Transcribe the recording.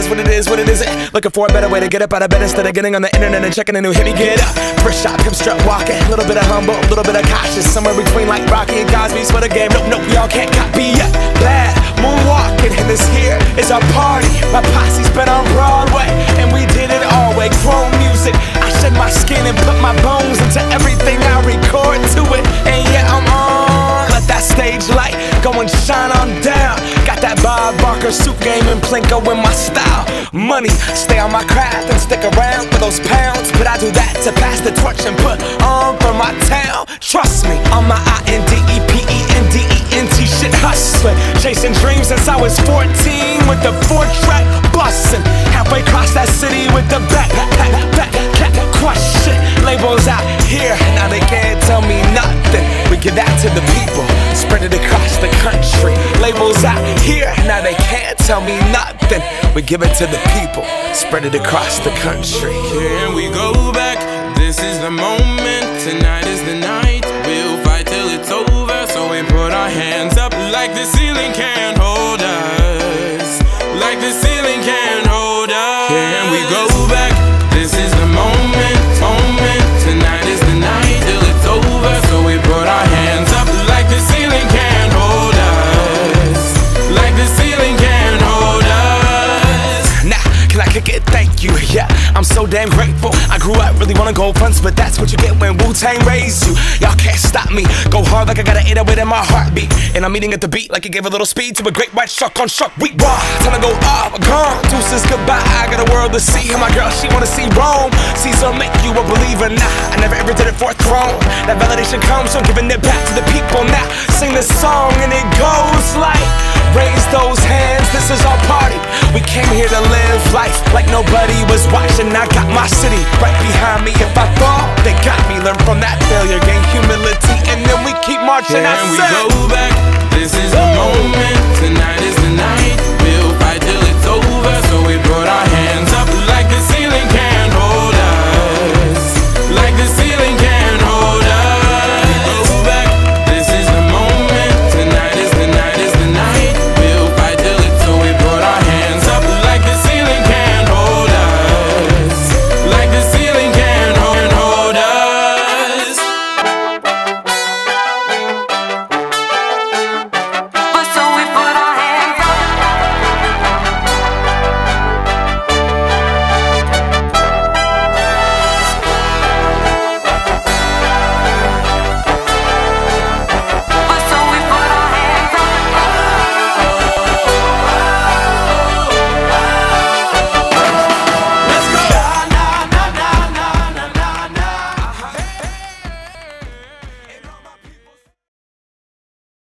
was, what it is, what it isn't. Looking for a better way to get up out of bed instead of getting on the internet and checking a new hit. Me get up, first shot, pimp strut walking. A little bit of humble, a little bit of cautious. Somewhere between like Rocky and Cosby's for the game. Nope, nope, y'all can't copy yet. Bad moonwalking, and this here is our party. My posse's been on Broadway, and we did it all way. Chrome music, I shed my skin and put my bones into everything I record to it. And yeah, I'm on. Let that stage light go and shine on down. Got that Bob Barker suit game and Plinko in my style. Money, stay on my craft and stick around for those pounds. But I do that to pass the torch and put on for my town. Trust me, on my INDEPENDENT shit hustling. Chasing dreams since I was 14 with the 4-track bustin'. Halfway across that city with the back crush shit. Labels out here, now they can't tell me nothing. We give that to the people, spread it across the country. Labels out here, now they can't tell me nothing. We give it to the people, spread it across the country. Can we go back? This is the moment, tonight is the night. We'll fight till it's over, so we put our hands up like the ceiling can't hold us. Like the ceiling can't hold us. Can we go back? This is the moment, tonight is the night till it's over, so we put our hands up like the ceiling can't hold us. Like the ceiling can't hold us. Nah, can I kick it? Thank you, yeah, I'm so damn grateful. I grew up really wanna go fronts, but that's what you get when Wu-Tang raised you. Y'all can't stop me, go hard like I got an 808 in my heartbeat. And I'm eating at the beat like it gave a little speed to a great white shark on shark week. Raw, time to go off, gone, deuces goodbye. I got a world to see, and my girl, she wanna see Rome. Caesar make you a believer, nah, I never ever did it for a throne. That validation comes from giving it back to the people. Now, sing this song and it goes like, raise those hands, this is our party. We came here to live life like nobody was watching. I got my city right behind me. If I fall, they got me. Learn from that failure, gain humility, and then we keep marching. Can we go back? This is the moment, tonight is the night. We'll fight till it's over, so we put our hands